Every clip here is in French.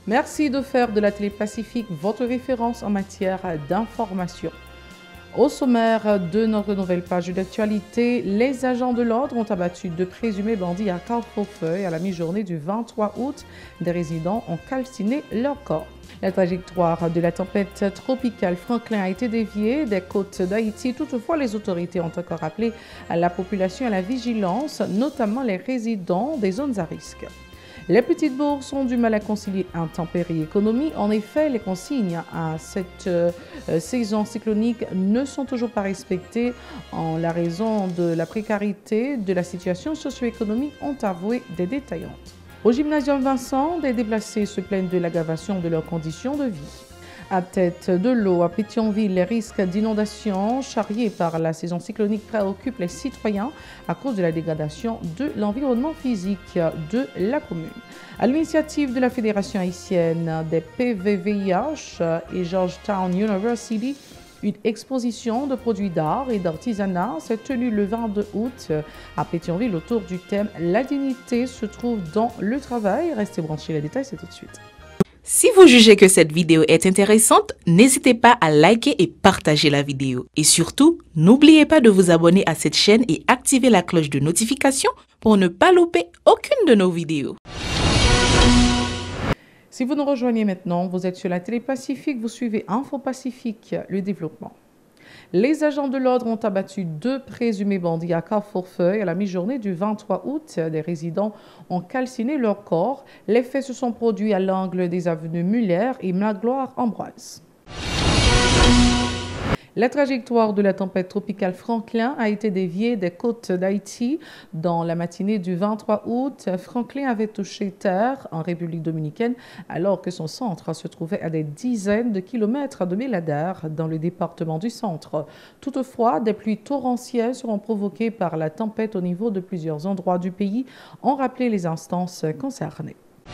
Merci de faire de la Télé Pacifique votre référence en matière d'information. Au sommaire de notre nouvelle page d'actualité, les agents de l'ordre ont abattu deux présumés bandits à Carrefourfeuille à la mi-journée du 23 août. Des résidents ont calciné leur corps. La trajectoire de la tempête tropicale Franklin a été déviée des côtes d'Haïti. Toutefois, les autorités ont encore appelé à la population à la vigilance, notamment les résidents des zones à risque. Les petites bourses ont du mal à concilier intempéries et économie. En effet, les consignes à cette saison cyclonique ne sont toujours pas respectées en la raison de la précarité de la situation socio-économique, ont avoué des détaillantes. Au gymnasium Vincent, des déplacés se plaignent de l'aggravation de leurs conditions de vie. À tête de l'eau à Pétionville, les risques d'inondation charriés par la saison cyclonique préoccupent les citoyens à cause de la dégradation de l'environnement physique de la commune. À l'initiative de la Fédération haïtienne des PVVIH et Georgetown University, une exposition de produits d'art et d'artisanat s'est tenue le 22 août à Pétionville autour du thème « La dignité se trouve dans le travail ». Restez branchés, les détails c'est tout de suite. Si vous jugez que cette vidéo est intéressante, n'hésitez pas à liker et partager la vidéo. Et surtout, n'oubliez pas de vous abonner à cette chaîne et activer la cloche de notification pour ne pas louper aucune de nos vidéos. Si vous nous rejoignez maintenant, vous êtes sur la Télé Pacifique, vous suivez Info Pacifique, le développement. Les agents de l'ordre ont abattu deux présumés bandits à Carrefourfeuille à la mi-journée du 23 août. Des résidents ont calciné leur corps. Les faits se sont produits à l'angle des avenues Muller et Magloire-Ambroise. La trajectoire de la tempête tropicale Franklin a été déviée des côtes d'Haïti. Dans la matinée du 23 août, Franklin avait touché terre en République dominicaine alors que son centre se trouvait à des dizaines de kilomètres de Belader dans le département du centre. Toutefois, des pluies torrentielles seront provoquées par la tempête au niveau de plusieurs endroits du pays, ont rappelé les instances concernées.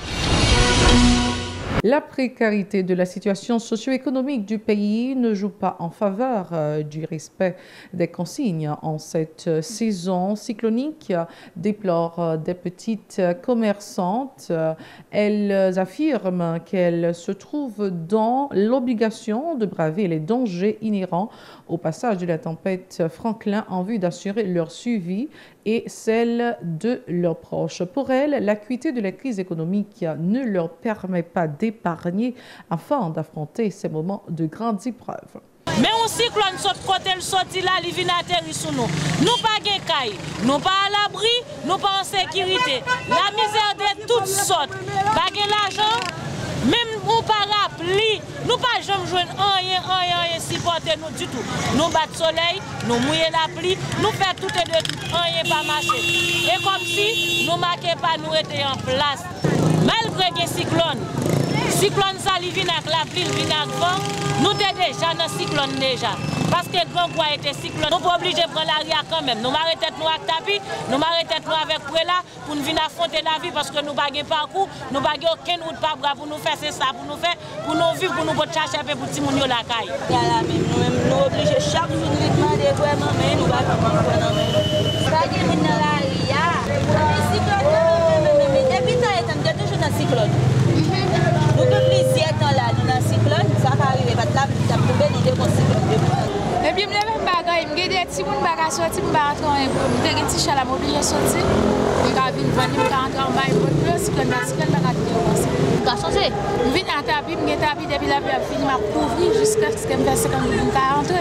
La précarité de la situation socio-économique du pays ne joue pas en faveur du respect des consignes en cette saison cyclonique, déplorent des petites commerçantes. Elles affirment qu'elles se trouvent dans l'obligation de braver les dangers inhérents au passage de la tempête Franklin en vue d'assurer leur suivi et celle de leurs proches. Pour elles, l'acuité de la crise économique ne leur permet pas d'épargner afin d'affronter ces moments de grandes épreuves. Mais un cyclone saute côté le sorti là, il vient atterrir sur nous. Nous pas de caille, nous pas à l'abri, nous pas en sécurité. La misère de toutes sortes. Pas de l'argent, même on pas rappelé, nous pas jamais jouer rien supporter nous du tout. Nous bat soleil, nous mouiller la pluie, nous faire tout et de tout, rien pas marcher. Et comme si nous marquons pas nous étions en place. Malgré les cyclones ça li vient avec la pluie, vient avec vent, nous sommes déjà dans le cyclone déjà. Parce que le grand bois était cyclone, nous sommes obligés de prendre l'arrière quand même. Nous m'arrêtons nous avec tapis, nous m'arrêtons nous avec Préla pour nous venir affronter la vie parce que nous n'avons pas de parcours, nous n'avons aucun route pas pour nous faire, c'est ça, pour nous faire, pour nous vivre, pour nous chercher pour petit moun yo la caille. Nous sommes obligés chaque jour de demander vraiment, mais nous ne pouvons pas faire. Ça qui est dans l'arrière, le cyclone, depuis temps, il y a toujours un cyclone. Nous avons plusieurs temps là, nous avons un cyclone, ça va arriver, parce que là, nous avons trouvé l'idée qu'on cyclone. Et puis, je me bagaille, je me dis des petits gens qui sortent, je me rentrer, je me dis que je obligé de sortir. Je vais rentrer en bas, je vais cyclone, je vais changer. Je viens à tapis, je tapis depuis la pluie, je vais couvrir jusqu'à ce que je me fasse 50 minutes à rentrer.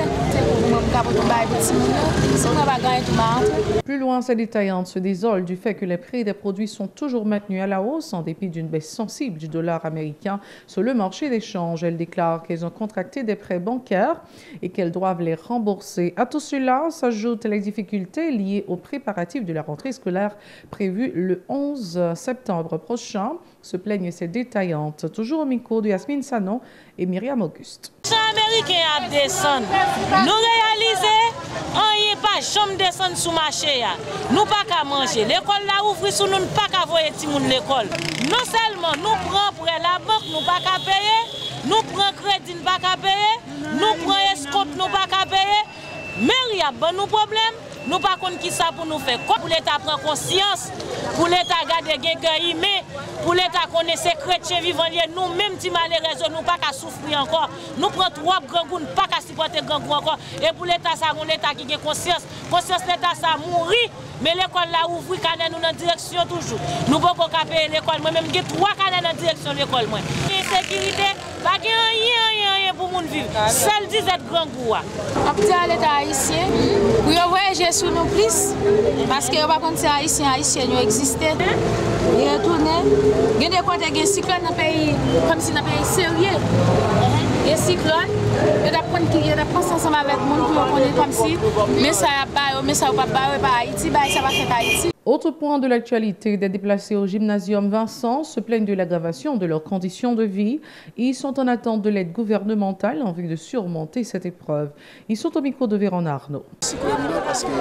Plus loin, ces détaillantes se désolent du fait que les prix des produits sont toujours maintenus à la hausse en dépit d'une baisse sensible du dollar américain sur le marché d'échange. Elles déclarent qu'elles ont contracté des prêts bancaires et qu'elles doivent les rembourser. À tout cela s'ajoutent les difficultés liées aux préparatifs de la rentrée scolaire prévue le 11 septembre prochain. Se plaignent ces détaillantes. Toujours au micro de Yasmine Sanon et Myriam Auguste. Les Américains à descendre. Nous réalisons, on n'est pas jamais descendre sous marché. Nous pas qu'à manger. L'école là ouvre sous nous pas qu'à voyer tout le monde l'école. Non seulement nous prenons prêt la banque, nous pas qu'à payer, nous prenons crédit, nous pas qu'à payer, nous prenons escompte, nous pas qu'à payer. Mais il y a bon nous problème. Nous ne savons pas qui ça pour nous faire. Pour l'État prendre conscience, pour l'État garder quelqu'un, mais Pour l'État connaît ces chrétiens vivants, nous-mêmes, si malheureusement, nous pas qu'à souffrir encore. Nous prenons 3 grands goûts, pas qu'à supporter grand goût encore. Et pour l'État, ça, un État qui a conscience. Conscience l'État, ça mourit. Mais l'école là ouvre canal nous dans direction toujours. Nous ne pouvons pas payer l'école. Moi-même, j'ai 3 canaux dans direction de l'école. Insécurité, pas qu'il y a rien pour nous vivre. Seul 10 grand goût. On dit à l'État haïtien, pour voyager sur nous plus, parce que par contre, haïtiens nous existent. Et retourner, il y a des côtés qui sont cyclones dans le pays, comme si dans le pays sérieux. Et cyclone, il y a des pensées ensemble avec le monde pour connaître comme si, mais ça va pas Haïti, ça va faire Haïti. Autre point de l'actualité, des déplacés au gymnasium Vincent se plaignent de l'aggravation de leurs conditions de vie. Ils sont en attente de l'aide gouvernementale en vue de surmonter cette épreuve. Ils sont au micro de Véron Arnaud. C'est parce que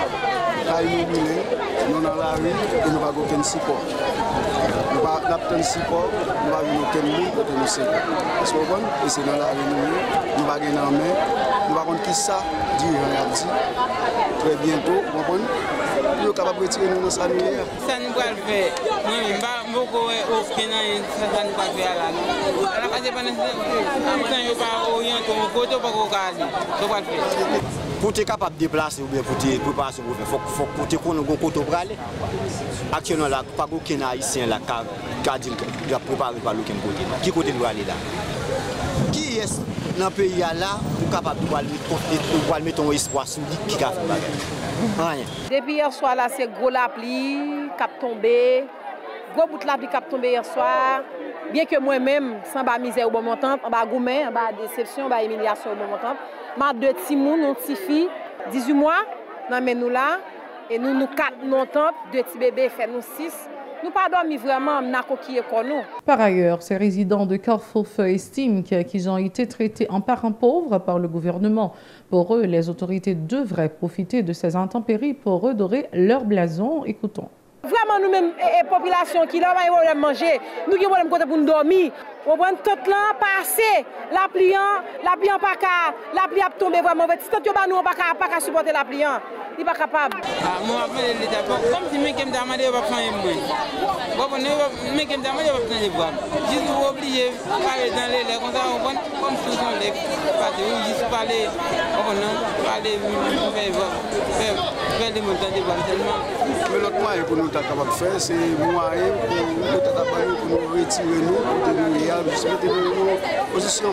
nous dans la rue et nous n'avons aucun support. Nous n'avons pas support, nous n'avons aucun monde pour nous servir. Et c'est dans la rue, nous n'avons pas en main, nous n'avons pas qui ça, Dieu a dit. Très bientôt, vous comprenez? Nous sommes capables de retirer nous dans sa nuit. Ça nous va le faire. Moi, je ne vais pas offrir ça nous va le faire là. À la base, je ne vais pas orienter mon côté pour aller. Pour être capable de déplacer ou bien pour te préparer ce gouvernement, il faut que tu connaisses un côté pour aller. Actuellement, il n'y a pas aucun haïtien qui a dit qu'il a préparé par aucun côté. Qui côté doit aller là? Qui est dans le pays là pour capable de mettre un espoir sur lui qui a fait rien? Depuis hier soir, là, c'est gros la pluie qui a tombé. Gros bout de la pluie qui a tombé hier soir. Bien que moi-même, sans bas misère au bon montant, en bas gourmet, en bas déception, en bas humiliation au bon montant. Ma 2 petits mouns, nos petits filles, 18 mois, nous là, et nous 4 montants, 2 petits bébés, fait nous 6. Nous pas dormi vraiment, n'a coquillé comme nous. Par ailleurs, ces résidents de Carrefour-Feu estiment qu'ils ont été traités en parents pauvres par le gouvernement. Pour eux, les autorités devraient profiter de ces intempéries pour redorer leur blason. Écoutons. Vraiment, nous-mêmes, population qui n'a pas manger, nous qui avons côté pour nous dormir. On prend tout là, passer, la pluie pas qu'à, la pluie a tombé vraiment. Si nous n'avons pas supporter la pluie, il n'est pas capable. Moi, je l'État, comme si je me demandais, je ne vais pas faire un bruit. Je me demandais, je ne vais pas faire des bois. Je suis obligé de parler dans les lèvres, comme si on les parler, juste parler, faire des montagnes de bois seulement. Mais l'autre moyen pour nous être capable de faire, c'est moyen pour nous être capable de retirer nous, pour nous mettre en position,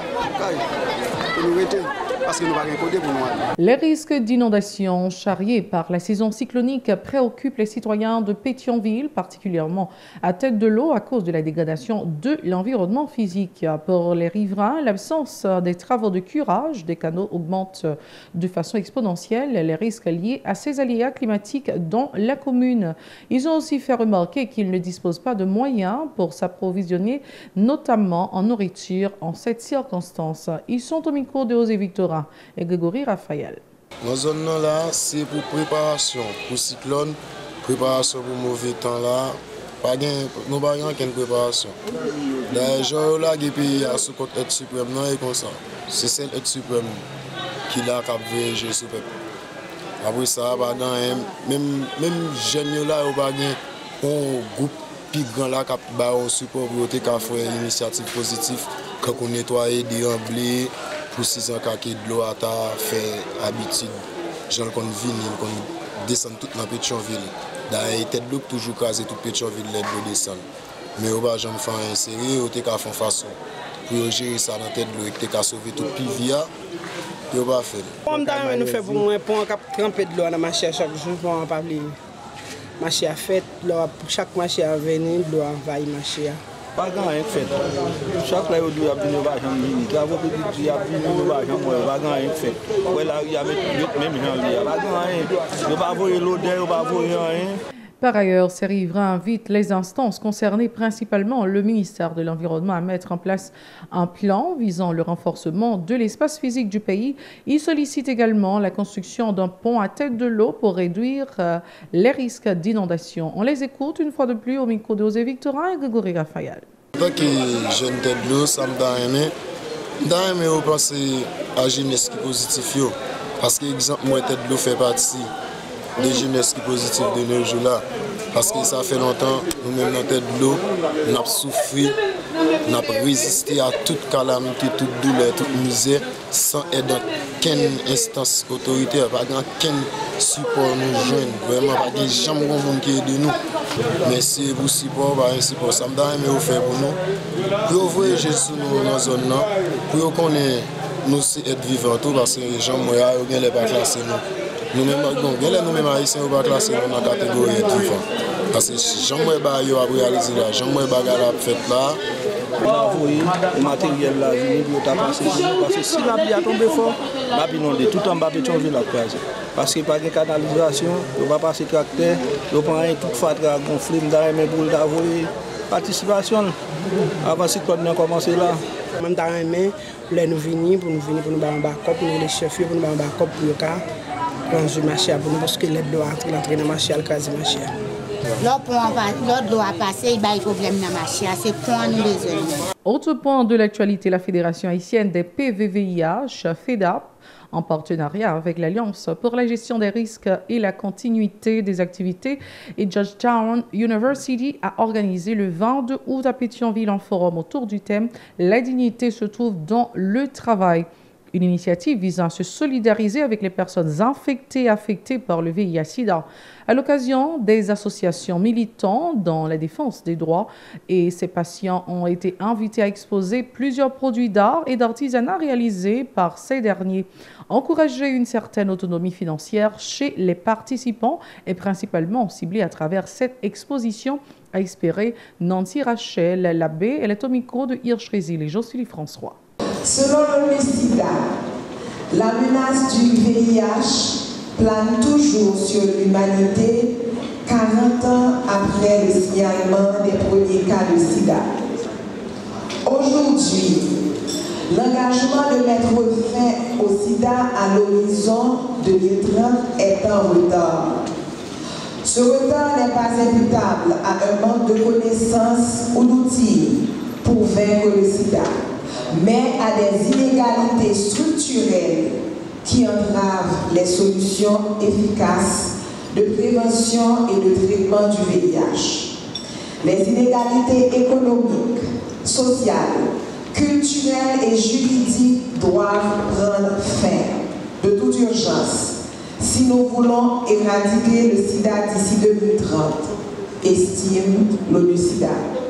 pour nous retirer. Parce que nous n'avons pas côté pour nous. Les risques d'inondation charriés par la saison cyclonique préoccupent les citoyens de Pétionville, particulièrement à tête de l'eau à cause de la dégradation de l'environnement physique. Pour les riverains, l'absence des travaux de curage des canaux augmente de façon exponentielle les risques liés à ces aléas climatiques dans la commune. Ils ont aussi fait remarquer qu'ils ne disposent pas de moyens pour s'approvisionner, notamment en nourriture en cette circonstance. Ils sont au micro de Osé Victorin et Grégory Raphaël. Dans la zone là, c'est pour préparation pour cyclone, préparation pour mauvais temps là. Nous n'avons pas de préparation. D'ailleurs, là, les pays à ce côté aide suprême, non, et comme ça. C'est cette aide suprême qui l'a capté sur le peuple. Après ça, même jeunes là, il y a un groupe plus grand là qui a un support pour faire une initiative positive, quand on nettoie des remblais. Pour 6 ans, quand de l'eau a fait habitude, les gens qui descendent tout dans Pétionville. D'ailleurs, tête d'eau toujours casé toute Pétionville, l'eau descend. Mais on va jamais faire un série, on va faire façon. Pour gérer ça dans tête d'eau, on va sauver tout le via, et on va faire. Comme nous faisons pour moi, pour tremper de l'eau dans la machine chaque jour, pour ne pas oublier. La machine a fait, pour chaque machine à venir, l'eau envahit la machine. Pas grand rien fait. Chaque fois, il y a des gens qui travaux petit, il y a des gens pas grand rien fait. Voilà, il y a même gens pas grand rien. Il va voir l'odeur, il va voir rien. Par ailleurs, ces riverains invitent les instances concernées, principalement le ministère de l'Environnement, à mettre en place un plan visant le renforcement de l'espace physique du pays. Ils sollicitent également la construction d'un pont à tête de l'eau pour réduire les risques d'inondation. On les écoute une fois de plus au micro de Osé Victorin et Grégory Raphaël. En tant que jeune tête de l'eau, ça me donne aimé. Je pense à la jeunesse qui est positive. Parce que, exemple, moi, tête de l'eau fait partie des jeunesses qui sont positives de nos jours là. Parce que ça fait longtemps, nous-mêmes dans la tête de l'eau, nous avons souffert, nous avons résisté à toute calamité, toute douleur, toute misère, sans aide d'aucune instance autoritaire, pas aucun support nous joindre. Vraiment, pas de gens qui aident nous. Merci pour le support, par un support. Ça me donne mais faire pour nous. Pour ouvrir Jésus dans la zone, pour qu'on ait nous être vivants, parce que les gens ne sont pas classés. Nous-mêmes, haïtiens, ne sont pas classés dans la catégorie être vivant. Parce que les gens ne sont pas réalisés là, les gens ne sont pas fait là. On a envoyé le matériel là, parce que si la pluie a tombé fort, la pluie inondée, tout en bas de Pétionville la crase. Parce qu'il n'y a pas de canalisation, on ne va pas passer tracteur, on prend tout fatra gonflé, on va pour envoyer participation avant que le commence là. On a aimé pour nous venir, pour nous faire un backup, pour nous les chefs, pour nous faire un backup pour le cas, dans le marché, parce que l'aide doit entrer dans le marché, le cas du marché. L'autre doit passer, il y a des problèmes dans le marché, c'est point nous besoin. Autre point de l'actualité, la Fédération haïtienne des PVVIH, FEDAP, en partenariat avec l'Alliance pour la gestion des risques et la continuité des activités, et Georgetown University a organisé le 22 août à Pétionville un forum autour du thème « La dignité se trouve dans le travail ». Une initiative visant à se solidariser avec les personnes infectées et affectées par le VIH-Sida. À l'occasion, des associations militantes dans la défense des droits et ces patients ont été invités à exposer plusieurs produits d'art et d'artisanat réalisés par ces derniers. Encourager une certaine autonomie financière chez les participants est principalement ciblé à travers cette exposition, a espéré Nancy Rachel Labbé. Elle est au micro de Hirsch Résil et Jocelyne François. Selon l'ONU-SIDA, la menace du VIH plane toujours sur l'humanité 40 ans après le signalement des premiers cas de sida. Aujourd'hui, l'engagement de mettre fin au sida à l'horizon 2030 est en retard. Ce retard n'est pas imputable à un manque de connaissances ou d'outils pour vaincre le sida, mais à des inégalités structurelles qui entravent les solutions efficaces de prévention et de traitement du VIH. Les inégalités économiques, sociales, culturelles et juridiques doivent prendre fin de toute urgence si nous voulons éradiquer le sida d'ici 2030, estime l'ONU-SIDA.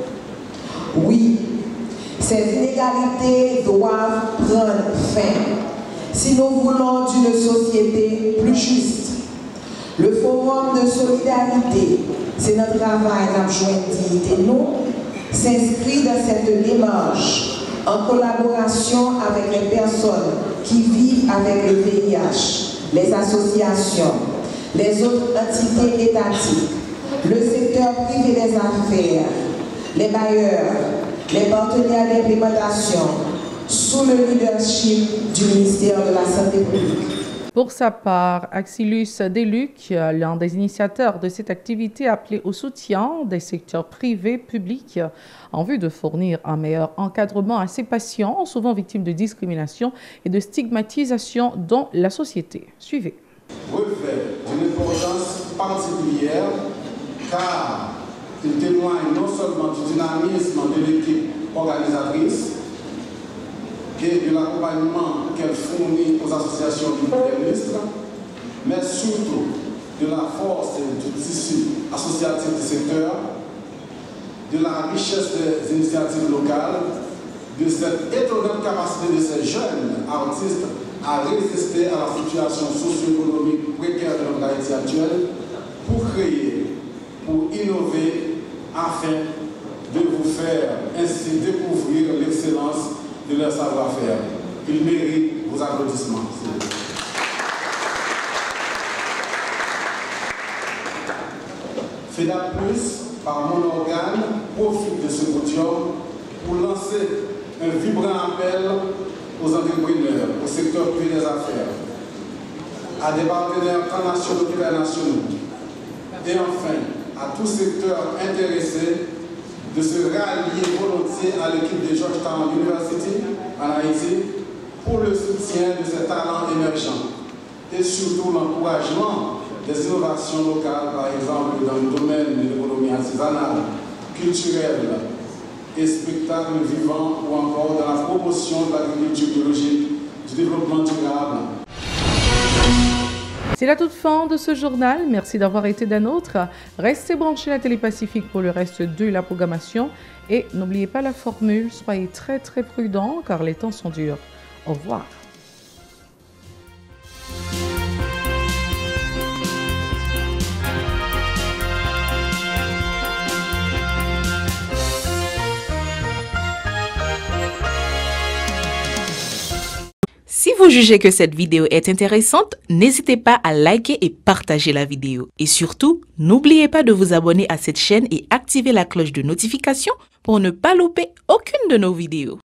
Oui, ces inégalités doivent prendre fin si nous voulons d'une société plus juste. Le forum de solidarité, c'est notre travail, notre jointe nous, s'inscrit dans cette démarche en collaboration avec les personnes qui vivent avec le VIH, les associations, les autres entités étatiques, le secteur privé des affaires, les bailleurs, les partenaires d'implémentation, sous le leadership du ministère de la Santé publique. Pour sa part, Axilus Deluc, l'un des initiateurs de cette activité, a appelé au soutien des secteurs privés, publics, en vue de fournir un meilleur encadrement à ces patients, souvent victimes de discrimination et de stigmatisation dans la société. Suivez. Revêt d'une importance particulière car il témoigne non seulement du dynamisme de l'équipe organisatrice et de l'accompagnement qu'elle fournit aux associations d'hypernistes, mais surtout de la force du tissu associatif du secteur, de la richesse des initiatives locales, de cette étonnante capacité de ces jeunes artistes à résister à la situation socio-économique précaire de notre Haïti actuelle pour créer, pour innover, afin de vous faire ainsi découvrir l'excellence de leur savoir-faire. Ils méritent vos applaudissements. FEDAP+, par mon organe, profite de ce podium pour lancer un vibrant appel aux entrepreneurs, au secteur privé des affaires, à des partenaires transnationaux et internationaux, et enfin à tout secteur intéressé de se rallier volontiers à l'équipe de Georgetown University en Haïti pour le soutien de ces talents émergents et surtout l'encouragement des innovations locales, par exemple dans le domaine de l'économie artisanale, culturelle et spectacle vivant ou encore dans la promotion de l'agriculture biologique, du développement durable. C'est la toute fin de ce journal. Merci d'avoir été des nôtres. Restez branchés à la Télé Pacifique pour le reste de la programmation. Et n'oubliez pas la formule, soyez très prudents car les temps sont durs. Au revoir. Si vous jugez que cette vidéo est intéressante, n'hésitez pas à liker et partager la vidéo. Et surtout, n'oubliez pas de vous abonner à cette chaîne et activer la cloche de notification pour ne pas louper aucune de nos vidéos.